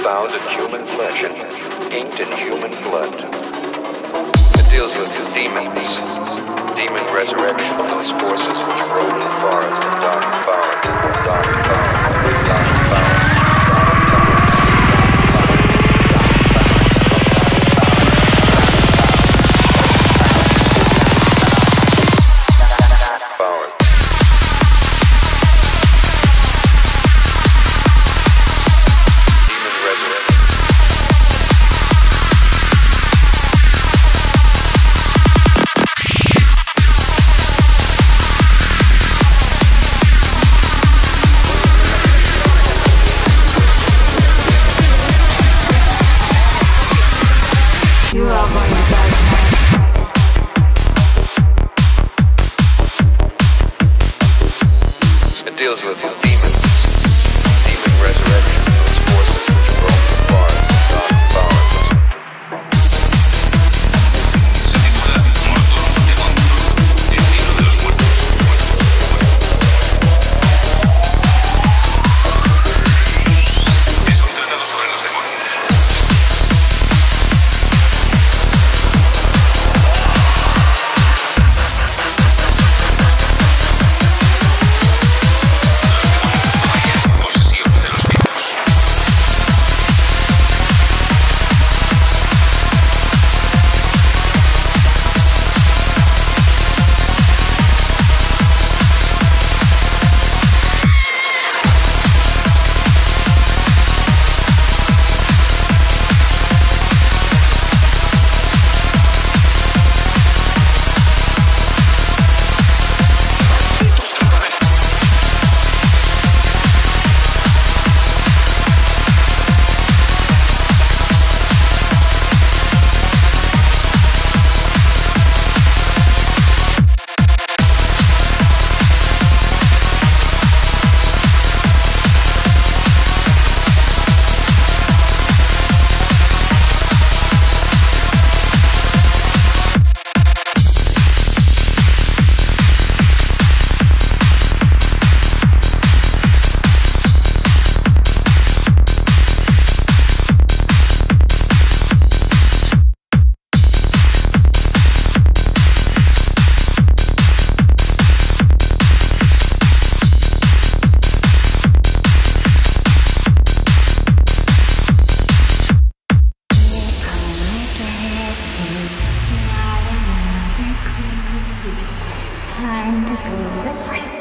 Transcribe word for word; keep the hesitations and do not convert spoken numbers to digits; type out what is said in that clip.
found in human flesh and inked in human blood. It deals with demons, demon resurrection, those forces which roam in the forest and dark forest, dark forest, dark forest. It deals with demons, demon resurrection, those forces which roam in the forest, dark forest. Se titula Muerto de Monstruo, el libro de los muertos. Es un tratado sobre los demonios. Time to go to sleep.